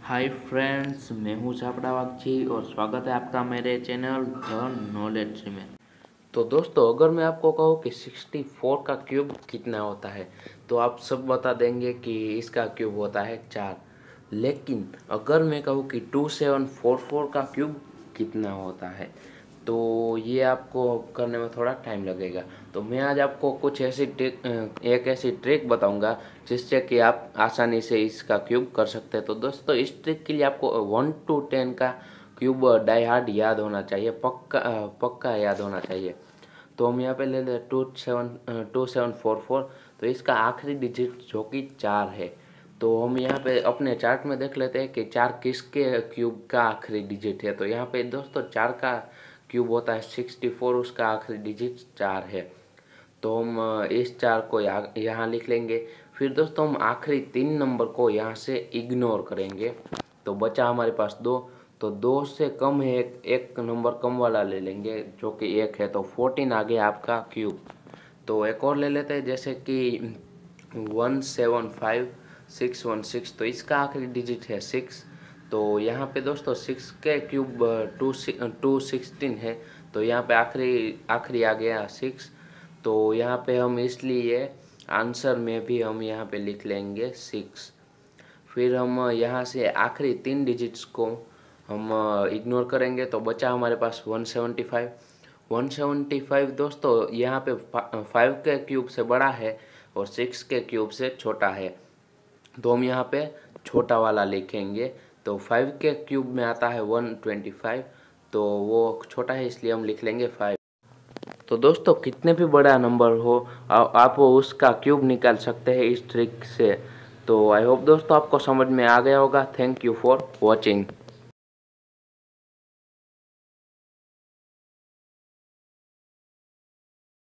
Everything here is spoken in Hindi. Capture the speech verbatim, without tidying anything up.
हाय फ्रेंड्स, मैं हूँ छापड़ा वागची और स्वागत है आपका मेरे चैनल द नॉलेज में। तो दोस्तों, अगर मैं आपको कहूँ कि सिक्सटी फोर का क्यूब कितना होता है तो आप सब बता देंगे कि इसका क्यूब होता है चार। लेकिन अगर मैं कहूँ कि टू सेवन फोर फोर का क्यूब कितना होता है तो ये आपको करने में थोड़ा टाइम लगेगा। तो मैं आज आपको कुछ ऐसी ट्रिक एक ऐसी ट्रिक बताऊंगा जिससे कि आप आसानी से इसका क्यूब कर सकते हैं। तो दोस्तों, इस ट्रिक के लिए आपको वन टू टेन का क्यूब डाई हार्ड याद होना चाहिए, पक्का पक्का याद होना चाहिए। तो हम यहाँ पे ले लें two seven two seven four four. तो इसका आखिरी डिजिट जो कि चार है। तो हम यहाँ पे अपने चार्ट में देख लेते हैं कि चार किसके क्यूब का आखिरी डिजिट है। तो यहाँ पे दोस्तों चार का क्यूब होता है सिक्सटी फोर, उसका आखिरी डिजिट चार है। तो हम इस चार को यहाँ यहाँ लिख लेंगे। फिर दोस्तों हम आखिरी तीन नंबर को यहाँ से इग्नोर करेंगे। तो बचा हमारे पास दो। तो दो से कम है, एक, एक नंबर कम वाला ले लेंगे जो कि एक है। तो फोर्टीन आ गया आपका क्यूब। तो एक और ले लेते हैं, जैसे कि one seven five six one six. तो इसका आखिरी डिजिट है सिक्स। तो यहाँ पे दोस्तों सिक्स के क्यूब टू टू सिक्सटीन है। तो यहाँ पे आखिरी आखिरी आ गया सिक्स। तो यहाँ पे हम इसलिए आंसर में भी हम यहाँ पे लिख लेंगे सिक्स। फिर हम यहाँ से आखिरी तीन डिजिट्स को हम इग्नोर करेंगे। तो बचा हमारे पास one seventy five. One seventy five दोस्तों यहाँ पे फाइव के क्यूब से बड़ा है और सिक्स के क्यूब से छोटा है। तो हम यहाँ पे छोटा वाला लिखेंगे। तो फाइव के क्यूब में आता है वन ट्वेंटी फाइव। तो वो छोटा है इसलिए हम लिख लेंगे फाइव। तो दोस्तों, कितने भी बड़ा नंबर हो आ, आप उसका क्यूब निकाल सकते हैं इस ट्रिक से। तो आई होप दोस्तों आपको समझ में आ गया होगा। Thank you for watching.